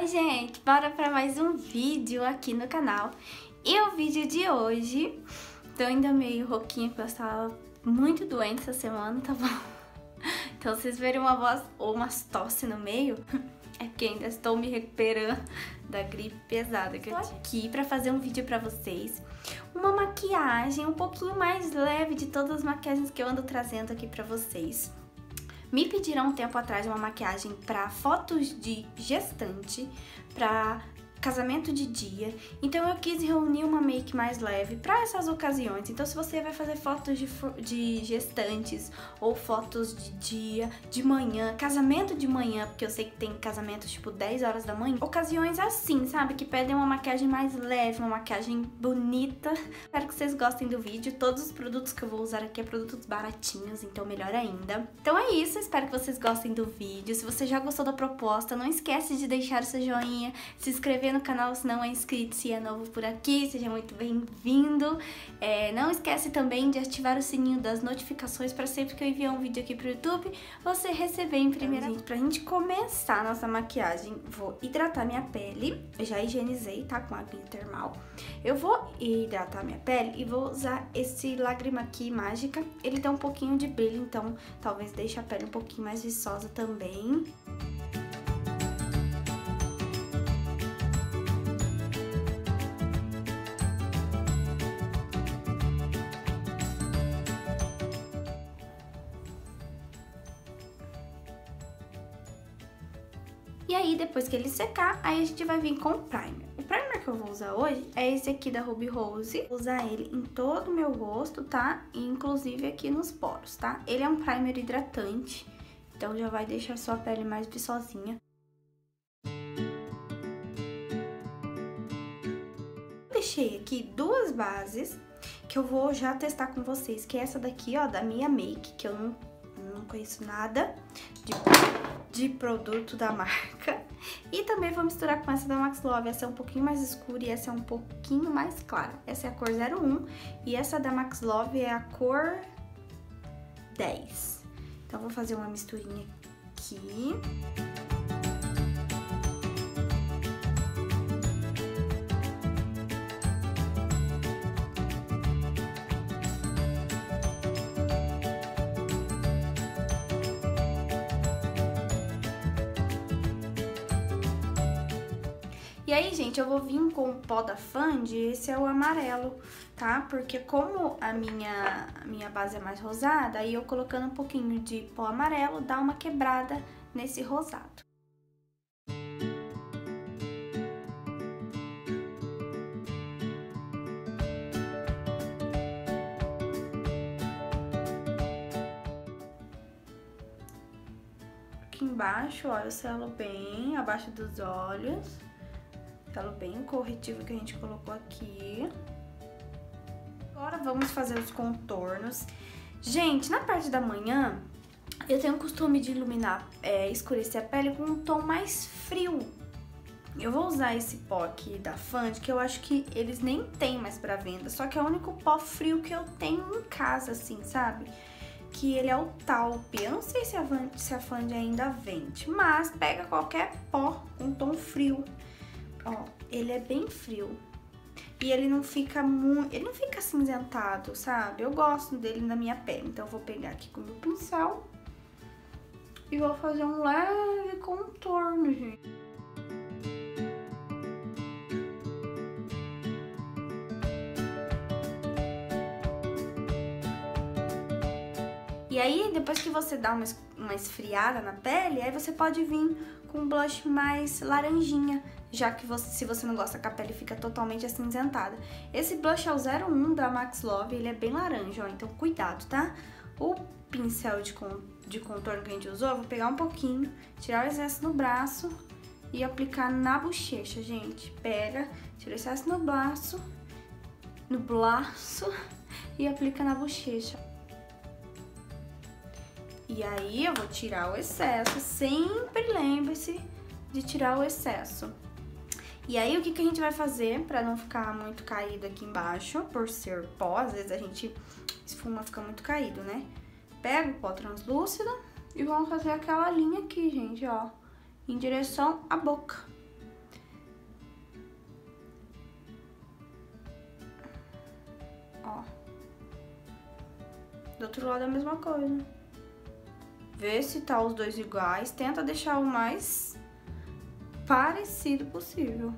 gente, bora para mais um vídeo aqui no canal. E o vídeo de hoje, tô ainda meio rouquinha porque eu estava muito doente essa semana, tá bom? Então vocês verem uma voz ou umas tosse no meio, é porque ainda estou me recuperando da gripe pesada que eu tive. Aqui para fazer um vídeo para vocês, uma maquiagem um pouquinho mais leve de todas as maquiagens que eu ando trazendo aqui para vocês. Me pediram um tempo atrás uma maquiagem para fotos de gestante, para casamento de dia, então eu quis reunir uma make mais leve para essas ocasiões. Então se você vai fazer fotos de gestantes ou fotos de dia, de manhã, casamento de manhã, porque eu sei que tem casamentos tipo 10 horas da manhã, ocasiões assim, sabe, que pedem uma maquiagem mais leve, uma maquiagem bonita. Espero que vocês gostem do vídeo. Todos os produtos que eu vou usar aqui é produtos baratinhos, então melhor ainda. Então é isso, espero que vocês gostem do vídeo. Se você já gostou da proposta, não esquece de deixar o seu joinha, se inscrever no canal se não é inscrito, se é novo por aqui, seja muito bem-vindo. Não esquece também de ativar o sininho das notificações para sempre que eu enviar um vídeo aqui pro YouTube, você receber em primeira mão. Pra gente começar a nossa maquiagem, vou hidratar minha pele. Eu já higienizei, tá? Com água termal. Eu vou hidratar minha pele e vou usar esse Lágrima aqui mágica. Ele tem um pouquinho de brilho, então talvez deixe a pele um pouquinho mais viçosa também. E aí, depois que ele secar, aí a gente vai vir com o primer. O primer que eu vou usar hoje é esse aqui da Ruby Rose. Vou usar ele em todo o meu rosto, tá? E inclusive aqui nos poros, tá? Ele é um primer hidratante, então já vai deixar sua pele mais viçosinha. Deixei aqui duas bases que eu vou já testar com vocês, que é essa daqui, ó, da Mia Make, que eu não conheço nada de produto da marca. E também vou misturar com essa da Max Love. Essa é um pouquinho mais escura e essa é um pouquinho mais clara. Essa é a cor 01 e essa da Max Love é a cor 10. Então vou fazer uma misturinha aqui. E aí, gente, eu vou vir com o pó da Fand, esse é o amarelo, tá? Porque como a minha base é mais rosada, aí eu colocando um pouquinho de pó amarelo, dá uma quebrada nesse rosado. Aqui embaixo, ó, eu selo bem, abaixo dos olhos. Selo bem o corretivo que a gente colocou aqui. Agora vamos fazer os contornos. Gente, na parte da manhã, eu tenho o costume de iluminar, escurecer a pele com um tom mais frio. Eu vou usar esse pó aqui da Fand, que eu acho que eles nem tem mais pra venda, só que é o único pó frio que eu tenho em casa, assim, sabe? Que ele é o Taupe. Eu não sei se a Fand ainda vende, mas pega qualquer pó com tom frio. Ó, ele é bem frio e ele não fica muito, ele não fica acinzentado, sabe? Eu gosto dele na minha pele, então eu vou pegar aqui com o meu pincel e vou fazer um leve contorno, gente. E aí, depois que você dá uma esfriada na pele, aí você pode vir com um blush mais laranjinha, já que se você não gosta que a pele fica totalmente acinzentada. Esse blush é o 01 da Max Love, ele é bem laranja, ó, então cuidado, tá? O pincel de contorno que a gente usou, eu vou pegar um pouquinho, tirar o excesso no braço e aplicar na bochecha, gente. Pega, tira o excesso no braço e aplica na bochecha. E aí eu vou tirar o excesso, sempre lembre-se de tirar o excesso. E aí o que a gente vai fazer pra não ficar muito caído aqui embaixo, por ser pó, às vezes a gente esfuma, fica muito caído, né? Pega o pó translúcido e vamos fazer aquela linha aqui, gente, ó, em direção à boca. Do outro lado é a mesma coisa. Vê se tá os dois iguais. Tenta deixar o mais parecido possível.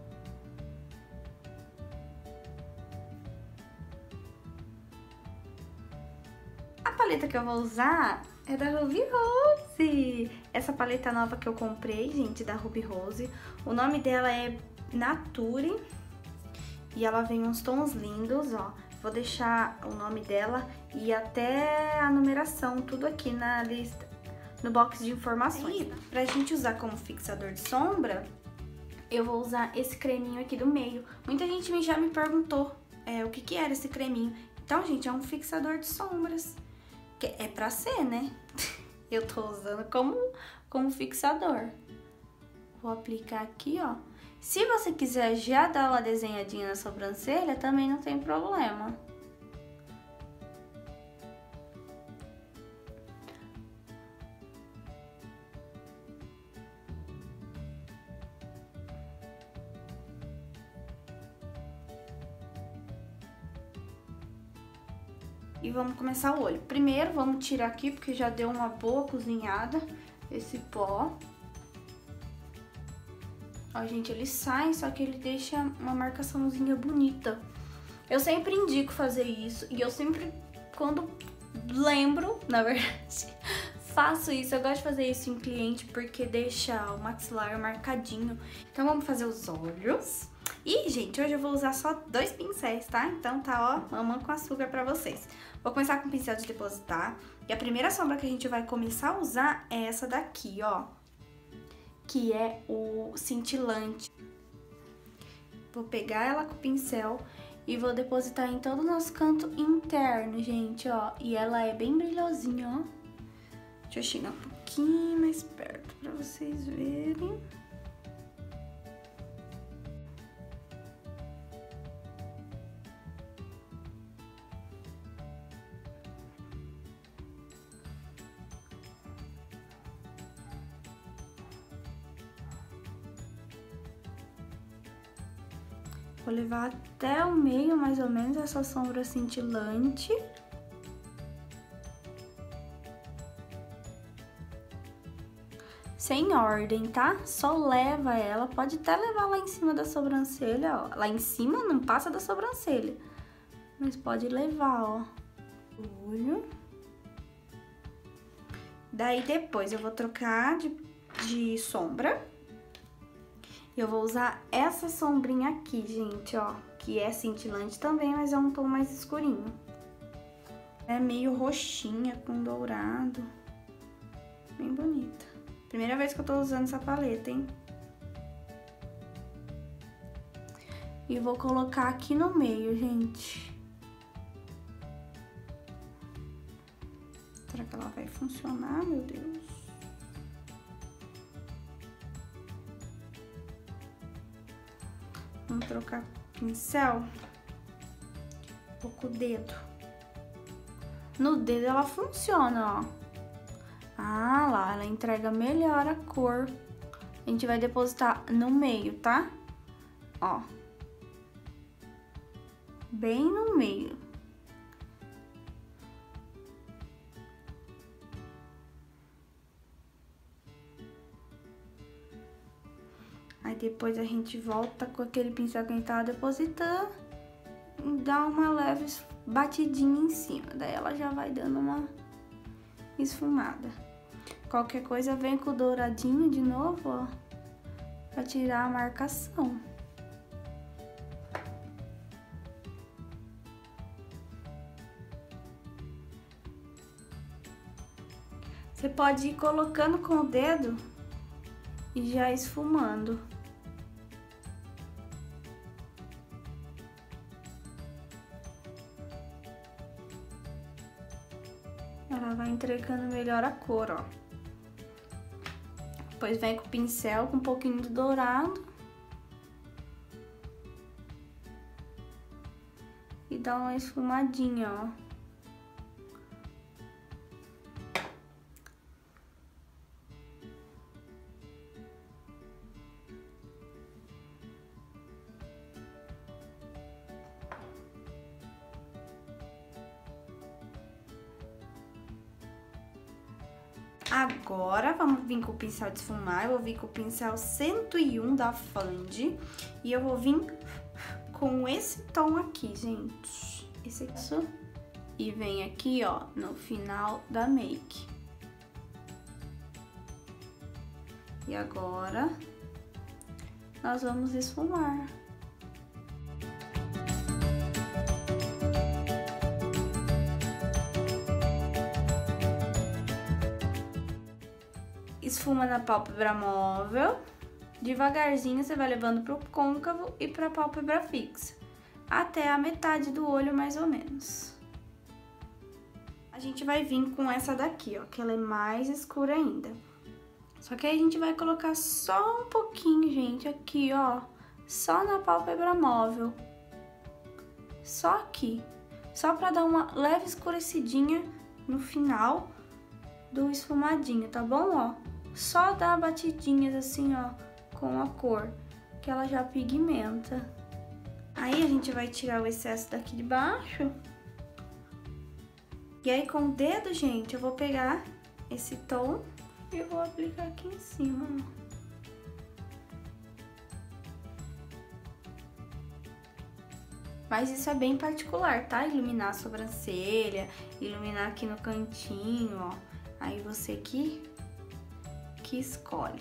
A paleta que eu vou usar é da Ruby Rose. Essa paleta nova que eu comprei, gente, da Ruby Rose. O nome dela é Nature. E ela vem uns tons lindos, ó. Vou deixar o nome dela e até a numeração, tudo aqui na lista, no box de informações. E pra gente usar como fixador de sombra, eu vou usar esse creminho aqui do meio. Muita gente já me perguntou o que era esse creminho. Então, gente, é um fixador de sombras. Que é pra ser, né? Eu tô usando como fixador. Vou aplicar aqui, ó. Se você quiser já dar uma desenhadinha na sobrancelha, também não tem problema. E vamos começar o olho. Primeiro, vamos tirar aqui, porque já deu uma boa cozinhada esse pó. Ó, gente, ele sai, só que ele deixa uma marcaçãozinha bonita. Eu sempre indico fazer isso e eu sempre, quando lembro, na verdade, faço isso. Eu gosto de fazer isso em cliente porque deixa o maxilar marcadinho. Então vamos fazer os olhos. E, gente, hoje eu vou usar só 2 pincéis, tá? Então tá, ó, mamão com açúcar pra vocês. Vou começar com o pincel de depositar. E a primeira sombra que a gente vai começar a usar é essa daqui, ó. Que é o cintilante. Vou pegar ela com o pincel e vou depositar em todo o nosso canto interno, gente, ó. E ela é bem brilhosinha, ó. Deixa eu chegar um pouquinho mais perto pra vocês verem. Vou levar até o meio, mais ou menos, essa sombra cintilante. Sem ordem, tá? Só leva ela, pode até levar lá em cima da sobrancelha, ó. Lá em cima não passa da sobrancelha, mas pode levar, ó. O olho. Daí depois eu vou trocar de sombra. Eu vou usar essa sombrinha aqui, gente, ó, que é cintilante também, mas é um tom mais escurinho. É meio roxinha com dourado. Bem bonita. Primeira vez que eu tô usando essa paleta, hein? E vou colocar aqui no meio, gente. Será que ela vai funcionar, meu Deus? Vamos trocar o pincel, vou com o dedo. No dedo ela funciona, ó. Ah, lá, ela entrega melhor a cor. A gente vai depositar no meio, tá? Ó. Bem no meio. Aí depois a gente volta com aquele pincel que a gente tava depositando e dá uma leve batidinha em cima. Daí ela já vai dando uma esfumada. Qualquer coisa vem com o douradinho de novo, ó, pra tirar a marcação. Você pode ir colocando com o dedo e já esfumando. Ela vai entregando melhor a cor, ó. Depois vem com o pincel com um pouquinho do dourado. E dá uma esfumadinha, ó. Agora, vamos vir com o pincel de esfumar. Eu vou vir com o pincel 101 da Fandi. E eu vou vir com esse tom aqui, gente. Esse aqui. E vem aqui, ó, no final da make. E agora, nós vamos esfumar. Esfuma na pálpebra móvel, devagarzinho você vai levando pro côncavo e pra pálpebra fixa, até a metade do olho mais ou menos. A gente vai vir com essa daqui, ó, que ela é mais escura ainda. Só que aí a gente vai colocar só um pouquinho, gente, aqui, ó, só na pálpebra móvel. Só aqui, só pra dar uma leve escurecidinha no final do esfumadinho, tá bom, ó? Só dar batidinhas assim, ó, com a cor, que ela já pigmenta. Aí a gente vai tirar o excesso daqui de baixo. E aí com o dedo, gente, eu vou pegar esse tom e vou aplicar aqui em cima, ó. Mas isso é bem particular, tá? Iluminar a sobrancelha, iluminar aqui no cantinho, ó. Aí você que escolhe.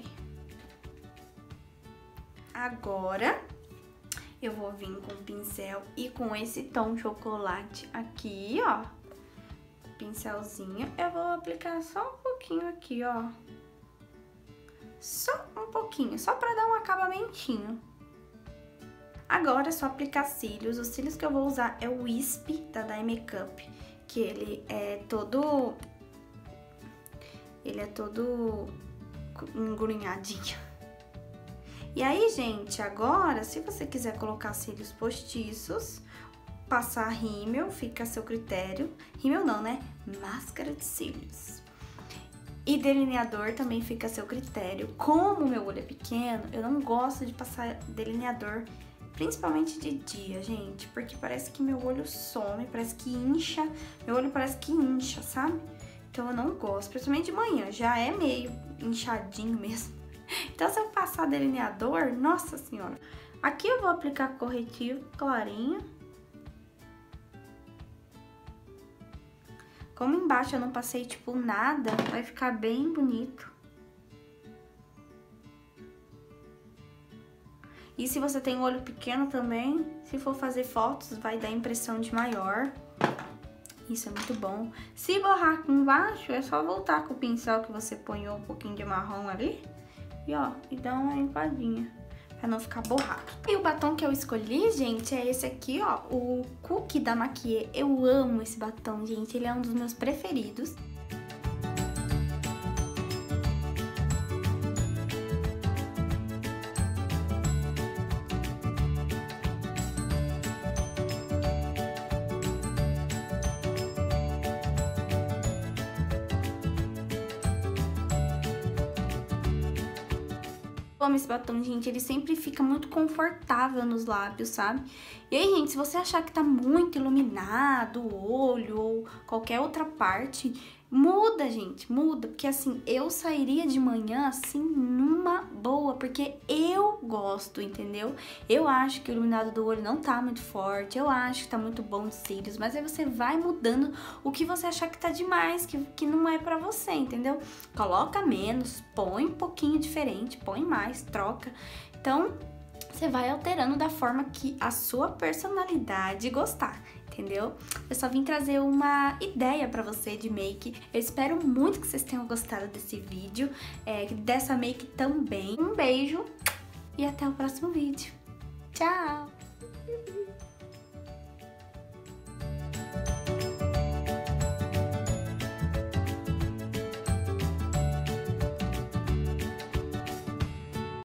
Agora, eu vou vir com o pincel e com esse tom chocolate aqui, ó. Pincelzinho, eu vou aplicar só um pouquinho aqui, ó. Só um pouquinho, só pra dar um acabamentinho. Agora é só aplicar cílios. Os cílios que eu vou usar é o Wisp da Dye Makeup, que ele é todo engrunhadinho. E aí, gente, agora, se você quiser colocar cílios postiços, passar rímel, fica a seu critério. Rímel não, né? Máscara de cílios. E delineador também fica a seu critério. Como o meu olho é pequeno, eu não gosto de passar delineador, principalmente de dia, gente, porque parece que meu olho some, parece que incha. Meu olho parece que incha, sabe? Então eu não gosto, principalmente de manhã, já é meio inchadinho mesmo. Então se eu passar delineador, nossa senhora. Aqui eu vou aplicar corretivo clarinho. Como embaixo eu não passei, tipo, nada, vai ficar bem bonito. E se você tem olho pequeno também, se for fazer fotos, vai dar impressão de maior. Isso é muito bom. Se borrar aqui embaixo, é só voltar com o pincel que você põe um pouquinho de marrom ali. E ó, e dá uma limpadinha, pra não ficar borrado. E o batom que eu escolhi, gente, é esse aqui, ó. O Cookie da Maquiê. Eu amo esse batom, gente. Ele é um dos meus preferidos. Eu amo esse batom, gente, ele sempre fica muito confortável nos lábios, sabe? E aí, gente, se você achar que tá muito iluminado o olho ou qualquer outra parte, muda, gente, muda. Porque assim, eu sairia de manhã assim numa boa, porque eu gosto, entendeu? Eu acho que o iluminado do olho não tá muito forte, eu acho que tá muito bom os cílios, mas aí você vai mudando o que você achar que tá demais, que não é pra você, entendeu? Coloca menos, põe um pouquinho diferente, põe mais, troca. Então, você vai alterando da forma que a sua personalidade gostar, entendeu? Eu só vim trazer uma ideia pra você de make. Eu espero muito que vocês tenham gostado desse vídeo, dessa make também. Um beijo e até o próximo vídeo. Tchau!